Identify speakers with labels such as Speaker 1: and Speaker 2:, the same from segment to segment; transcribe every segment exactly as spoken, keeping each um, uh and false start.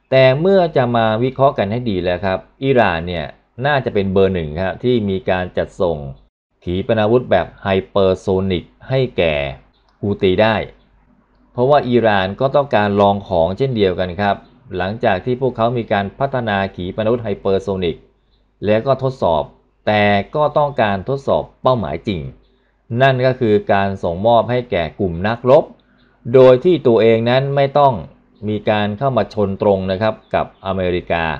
Speaker 1: แต่เมื่อจะมาวิเคราะห์กันให้ดีแล้วครับอิหร่านเนี่ยน่าจะเป็นเบอร์หนึ่งครับที่มีการจัดส่งขีปนาวุธแบบไฮเปอร์โซนิกให้แก่ฮูตีได้เพราะว่าอิหร่านก็ต้องการลองของเช่นเดียวกันครับหลังจากที่พวกเขามีการพัฒนาขีปนาวุธไฮเปอร์โซนิกแล้วก็ทดสอบแต่ก็ต้องการทดสอบเป้าหมายจริงนั่นก็คือการส่งมอบให้แก่กลุ่มนักรบโดยที่ตัวเองนั้นไม่ต้องมีการเข้ามาชนตรงนะครับกับอเมริกา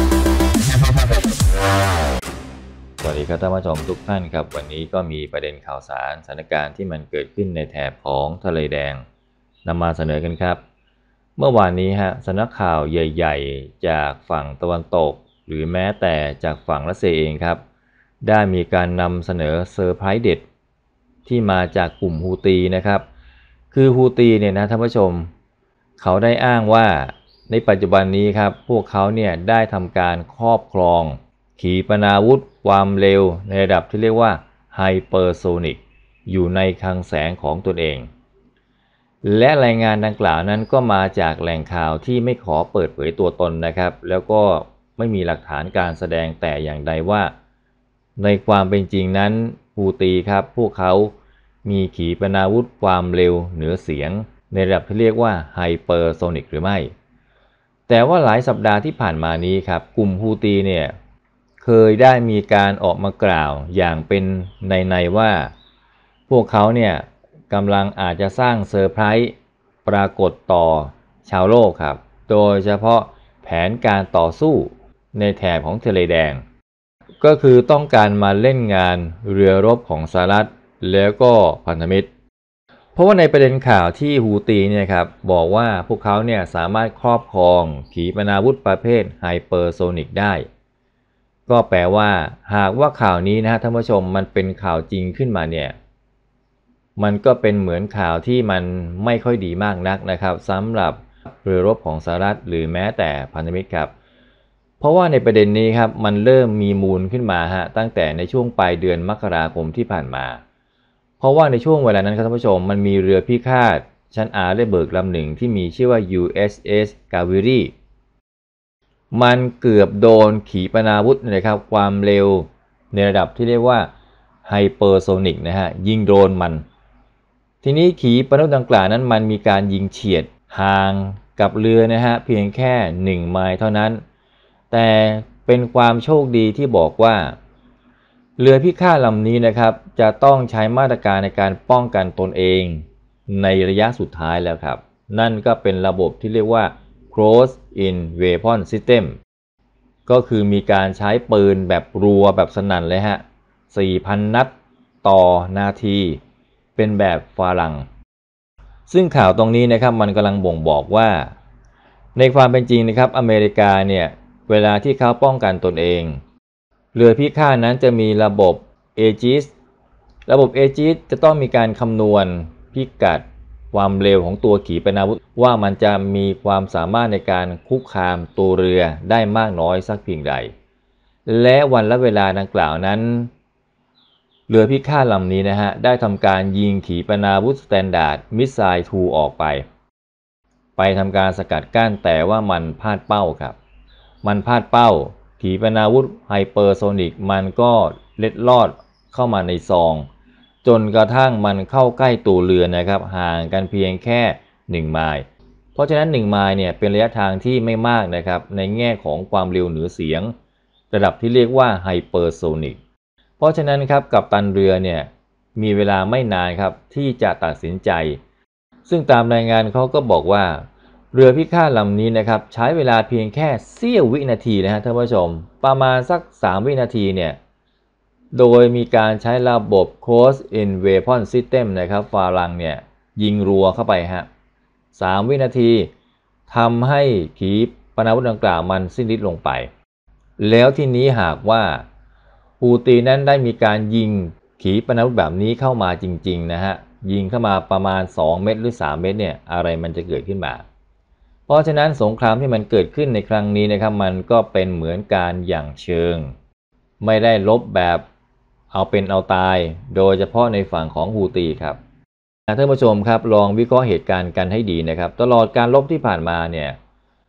Speaker 1: สวัสดีครับท่านผู้ชมทุกท่านครับวันนี้ก็มีประเด็นข่าวสารสถานการณ์ที่มันเกิดขึ้นในแถบของทะเลแดงนำมาเสนอกันครับเมื่อวานนี้ฮะสำนักข่าวใหญ่ๆจากฝั่งตะวันตกหรือแม้แต่จากฝั่งรัสเซียเองครับได้มีการนำเสนอเซอร์ไพรส์เด็ดที่มาจากกลุ่มฮูตีนะครับคือฮูตีเนี่ยนะท่านผู้ชมเขาได้อ้างว่าในปัจจุบันนี้ครับพวกเขาเนี่ยได้ทำการครอบครองขีปนาวุธความเร็วในระดับที่เรียกว่าไฮเปอร์โซนิกอยู่ในคลังแสงของตนเองและรายงานดังกล่าวนั้นก็มาจากแหล่งข่าวที่ไม่ขอเปิดเผยตัวตนนะครับแล้วก็ไม่มีหลักฐานการแสดงแต่อย่างใดว่าในความเป็นจริงนั้นฮูตีครับพวกเขามีขีปนาวุธความเร็วเหนือเสียงในระดับที่เรียกว่าไฮเปอร์โซนิกหรือไม่แต่ว่าหลายสัปดาห์ที่ผ่านมานี้ครับกลุ่มฮูตีเนี่ยเคยได้มีการออกมากล่าวอย่างเป็นในๆว่าพวกเขาเนี่ยกำลังอาจจะสร้างเซอร์ไพรส์ปรากฏต่อชาวโลกครับโดยเฉพาะแผนการต่อสู้ในแถบของทะเลแดงก็คือต้องการมาเล่นงานเรือรบของสหรัฐแล้วก็พันธมิตรเพราะว่าในประเด็นข่าวที่ฮูตีเนี่ยครับบอกว่าพวกเขาเนี่ยสามารถครอบครองขีปนาวุธประเภทไฮเปอร์โซนิกได้ก็แปลว่าหากว่าข่าวนี้นะฮะท่านผู้ชมมันเป็นข่าวจริงขึ้นมาเนี่ยมันก็เป็นเหมือนข่าวที่มันไม่ค่อยดีมากนักนะครับสำหรับเรือรบของสหรัฐหรือแม้แต่พันธมิตรครับเพราะว่าในประเด็นนี้ครับมันเริ่มมีมูลขึ้นมาฮะตั้งแต่ในช่วงปลายเดือนมกราคมที่ผ่านมาเพราะว่าในช่วงเวลานั้นครับท่านผู้ชมมันมีเรือพิฆาตชั้นอาร์เรเบิร์กลำหนึ่งที่มีชื่อว่า ยู เอส เอส Kaveri มันเกือบโดนขีปนาวุธนะครับความเร็วในระดับที่เรียกว่าไฮเปอร์โซนิกนะฮะยิงโดนมันทีนี้ขีปนาวุธดังกล่าวนั้นมันมีการยิงเฉียดห่างกับเรือนะฮะเพียงแค่หนึ่งไมล์เท่านั้นแต่เป็นความโชคดีที่บอกว่าเรือพิฆาตลำนี้นะครับจะต้องใช้มาตรการในการป้องกันตนเองในระยะสุดท้ายแล้วครับนั่นก็เป็นระบบที่เรียกว่า Close in Weapon System ก็คือมีการใช้ปืนแบบรัวแบบสนั่นเลยฮะ สี่พัน นัดต่อนาทีเป็นแบบฝรั่งซึ่งข่าวตรงนี้นะครับมันกำลังบ่งบอกว่าในความเป็นจริงนะครับอเมริกาเนี่ยเวลาที่เขาป้องกันตนเองเรือพิฆาตนั้นจะมีระบบ เอ จี ไอ เอส ระบบ เอ จี ไอ เอส จะต้องมีการคำนวณพิกัดความเร็วของตัวขีปนาวุธว่ามันจะมีความสามารถในการคุกคามตัวเรือได้มากน้อยสักเพียงใดและวันและเวลาดังกล่าวนั้นเรือพิฆาตลำนี้นะฮะได้ทำการยิงขีปนาวุธสแตนดาร์ดมิสไซล์ทูออกไปไปทำการสกัดกั้นแต่ว่ามันพลาดเป้าครับมันพลาดเป้าขีปนาวุธไฮเปอร์โซนิกมันก็เล็ดลอดเข้ามาในซองจนกระทั่งมันเข้าใกล้ตัวเรือนะครับห่างกันเพียงแค่หนึ่งไมล์เพราะฉะนั้นหนึ่งไมล์เนี่ยเป็นระยะทางที่ไม่มากนะครับในแง่ของความเร็วเหนือเสียงระดับที่เรียกว่าไฮเปอร์โซนิกเพราะฉะนั้นครับกัปตันเรือเนี่ยมีเวลาไม่นานครับที่จะตัดสินใจซึ่งตามรายงานเขาก็บอกว่าเรือพิฆาตลำนี้นะครับใช้เวลาเพียงแค่เสี้ยววินาทีนะฮะท่านผู้ชมประมาณสักสามวินาทีเนี่ยโดยมีการใช้ระบบ Close in Weapon System นะครับฝรั่งเนี่ยยิงรัวเข้าไปฮะสามวินาทีทำให้ขีปนาวุธดังกล่าวมันสิ้นฤทธิ์ลงไปแล้วทีนี้หากว่าฮูตีนั้นได้มีการยิงขีปนาวุธแบบนี้เข้ามาจริงๆนะฮะยิงเข้ามาประมาณสองเม็ดหรือสามเม็ดเนี่ยอะไรมันจะเกิดขึ้นมาเพราะฉะนั้นสงครามที่มันเกิดขึ้นในครั้งนี้นะครับมันก็เป็นเหมือนการหยั่งเชิงไม่ได้ลบแบบเอาเป็นเอาตายโดยเฉพาะในฝั่งของฮูตีครับท่านผู้ชมครับลองวิเคราะห์เหตุการณ์กันให้ดีนะครับตลอดการรบที่ผ่านมาเนี่ย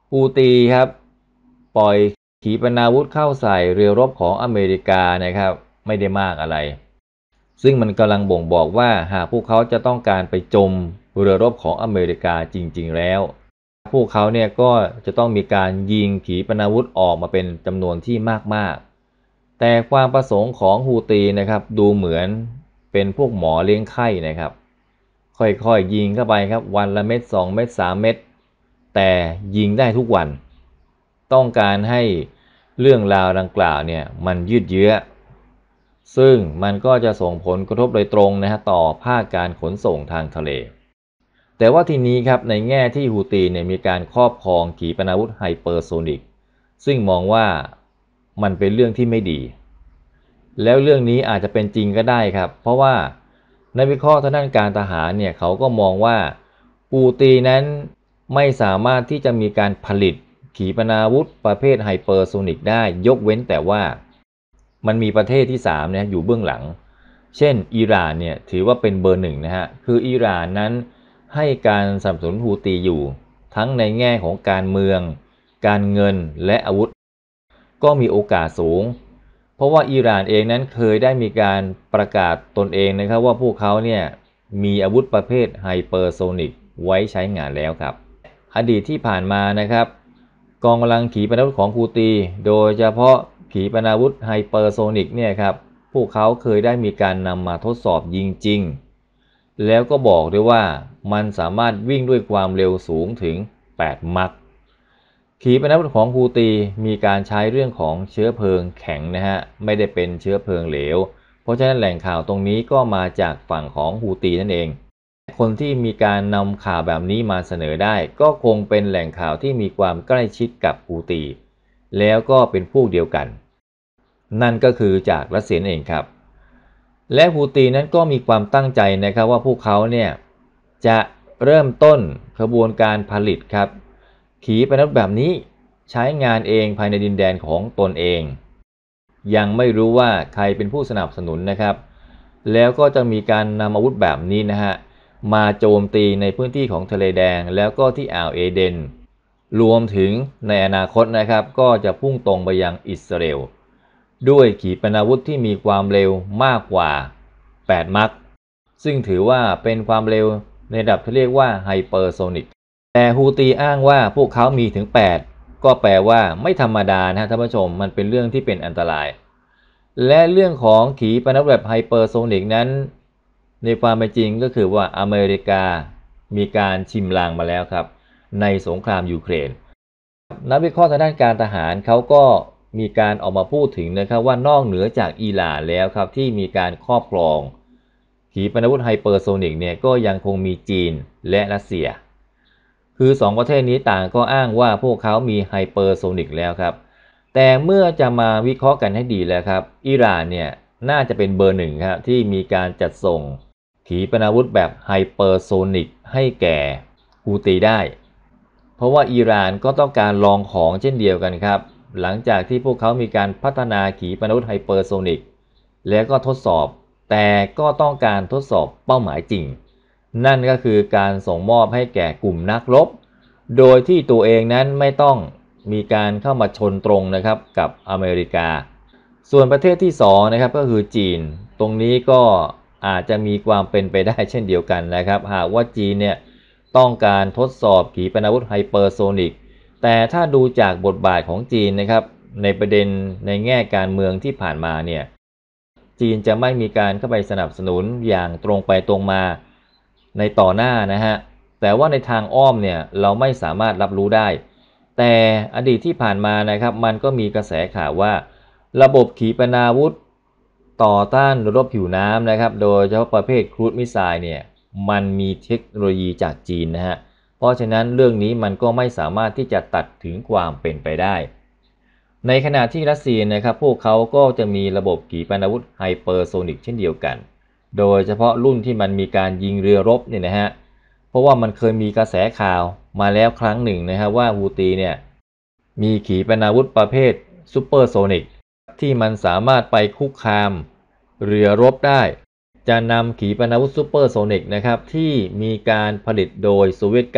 Speaker 1: ฮูตีครับปล่อยขีปนาวุธเข้าใส่เรือรบของอเมริกานะครับไม่ได้มากอะไรซึ่งมันกำลังบ่งบอกว่าหากพวกเขาจะต้องการไปจมเรือรบของอเมริกาจริงๆแล้วพวกเขาเนี่ยก็จะต้องมีการยิงขีปนาวุธออกมาเป็นจำนวนที่มากๆแต่ความประสงค์ของฮูตีนะครับดูเหมือนเป็นพวกหมอเลี้ยงไข้นะครับค่อยๆยิงเข้าไปครับวันละเม็ดสองเม็ดสามเม็ดแต่ยิงได้ทุกวันต้องการให้เรื่องราวดังกล่าวเนี่ยมันยืดเยื้อซึ่งมันก็จะส่งผลกระทบโดยตรงนะฮะต่อภาคการขนส่งทางทะเลแต่ว่าทีนี้ครับในแง่ที่ฮูตีเนี่ยมีการครอบครองขีปนาวุธไฮเปอร์โซนิกซึ่งมองว่ามันเป็นเรื่องที่ไม่ดีแล้วเรื่องนี้อาจจะเป็นจริงก็ได้ครับเพราะว่านักวิเคราะห์ทางด้านการทหารเนี่ยเขาก็มองว่าฮูตีนั้นไม่สามารถที่จะมีการผลิตขีปนาวุธประเภทไฮเปอร์โซนิกได้ยกเว้นแต่ว่ามันมีประเทศที่สามเนี่ยอยู่เบื้องหลังเช่นอิหร่านเนี่ยถือว่าเป็นเบอร์หนึ่งนะฮะคืออิหร่านนั้นให้การสนับสนุนฮูตีอยู่ทั้งในแง่ของการเมืองการเงินและอาวุธก็มีโอกาสสูงเพราะว่าอิหร่านเองนั้นเคยได้มีการประกาศตนเองนะครับว่าพวกเขาเนี่ยมีอาวุธประเภทไฮเปอร์โซนิกไว้ใช้งานแล้วครับอดีตที่ผ่านมานะครับกองกำลังขีปนาวุธของฮูตีโดยเฉพาะขีปนาวุธไฮเปอร์โซนิกเนี่ยครับพวกเขาเคยได้มีการนำมาทดสอบยิงจริงแล้วก็บอกด้วยว่ามันสามารถวิ่งด้วยความเร็วสูงถึงแปดมัคขีปนาวุธของฮูตีมีการใช้เรื่องของเชื้อเพลิงแข็งนะฮะไม่ได้เป็นเชื้อเพลิงเหลวเพราะฉะนั้นแหล่งข่าวตรงนี้ก็มาจากฝั่งของฮูตีนั่นเองคนที่มีการนำข่าวแบบนี้มาเสนอได้ก็คงเป็นแหล่งข่าวที่มีความใกล้ชิดกับฮูตีแล้วก็เป็นพวกเดียวกันนั่นก็คือจากรัสเซียเองครับและฮูตีนั้นก็มีความตั้งใจนะครับว่าพวกเขาเนี่ยจะเริ่มต้นกระบวนการผลิตครับขีปนาวุธแบบนี้ใช้งานเองภายในดินแดนของตนเองยังไม่รู้ว่าใครเป็นผู้สนับสนุนนะครับแล้วก็จะมีการนำอาวุธแบบนี้นะฮะมาโจมตีในพื้นที่ของทะเลแดงแล้วก็ที่อ่าวเอเดนรวมถึงในอนาคตนะครับก็จะพุ่งตรงไปยังอิสราเอลด้วยขีปนาวุธที่มีความเร็วมากกว่าแปดมัคซึ่งถือว่าเป็นความเร็วในระดับที่เรียกว่าไฮเปอร์โซนิกแต่ฮูตีอ้างว่าพวกเขามีถึงแปดก็แปลว่าไม่ธรรมดานะท่านผู้ชมมันเป็นเรื่องที่เป็นอันตรายและเรื่องของขีปนาวุธแบบไฮเปอร์โซนิกนั้นในความเป็นจริงก็คือว่าอเมริกามีการชิมลางมาแล้วครับในสงครามยูเครนนักวิเคราะห์ทางด้านการทหารเขาก็มีการออกมาพูดถึงนะครับว่านอกเหนือจากอิหร่านแล้วครับที่มีการครอบครองขีปนาวุธไฮเปอร์โซนิกเนี่ยก็ยังคงมีจีนและรัสเซียคือสองประเทศนี้ต่างก็อ้างว่าพวกเขามีไฮเปอร์โซนิกแล้วครับแต่เมื่อจะมาวิเคราะห์กันให้ดีแล้วครับอิหร่านเนี่ยน่าจะเป็นเบอร์หนึ่งครับที่มีการจัดส่งขีปนาวุธแบบไฮเปอร์โซนิกให้แก่ฮูตีได้เพราะว่าอิหร่านก็ต้องการลองของเช่นเดียวกันครับหลังจากที่พวกเขามีการพัฒนาขีปนาวุธไฮเปอร์โซนิกแล้วก็ทดสอบแต่ก็ต้องการทดสอบเป้าหมายจริงนั่นก็คือการส่งมอบให้แก่กลุ่มนักรบโดยที่ตัวเองนั้นไม่ต้องมีการเข้ามาชนตรงนะครับกับอเมริกาส่วนประเทศที่สองนะครับก็คือจีนตรงนี้ก็อาจจะมีความเป็นไปได้เช่นเดียวกันนะครับหากว่าจีนเนี่ยต้องการทดสอบขีปนาวุธไฮเปอร์โซนิกแต่ถ้าดูจากบทบาทของจีนนะครับในประเด็นในแง่การเมืองที่ผ่านมาเนี่ยจีนจะไม่มีการเข้าไปสนับสนุนอย่างตรงไปตรงมาในต่อหน้านะฮะแต่ว่าในทางอ้อมเนี่ยเราไม่สามารถรับรู้ได้แต่อดีตที่ผ่านมานะครับมันก็มีกระแสข่าวว่าระบบขีปนาวุธต่อต้านรบผิวน้ำนะครับโดยเฉพาะประเภทครูซมิสไซล์เนี่ยมันมีเทคโนโลยีจากจีนนะฮะเพราะฉะนั้นเรื่องนี้มันก็ไม่สามารถที่จะตัดถึงความเป็นไปได้ในขณะที่รัสเซียนะครับพวกเขาก็จะมีระบบขีปนาวุธไฮเปอร์โซนิกเช่นเดียวกันโดยเฉพาะรุ่นที่มันมีการยิงเรือรบเนี่ยนะฮะเพราะว่ามันเคยมีกระแสข่าวมาแล้วครั้งหนึ่งนะครับว่าฮูตีเนี่ยมีขีปนาวุธประเภทซูเปอร์โซนิกที่มันสามารถไปคุกคามเรือรบได้จะนำขีปนาวุธซูเปอร์โซนิกนะครับที่มีการผลิตโดยโซเวียตเก่า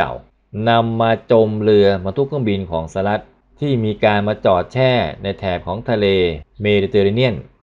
Speaker 1: นำมาจมเรือบรรทุกเครื่องบินของสหรัฐที่มีการมาจอดแช่ในแถบของทะเลเมดิเตอร์เรเนียน